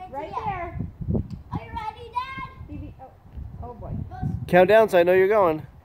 Right there. Are you ready, Dad? Oh boy. Count down so I know you're going.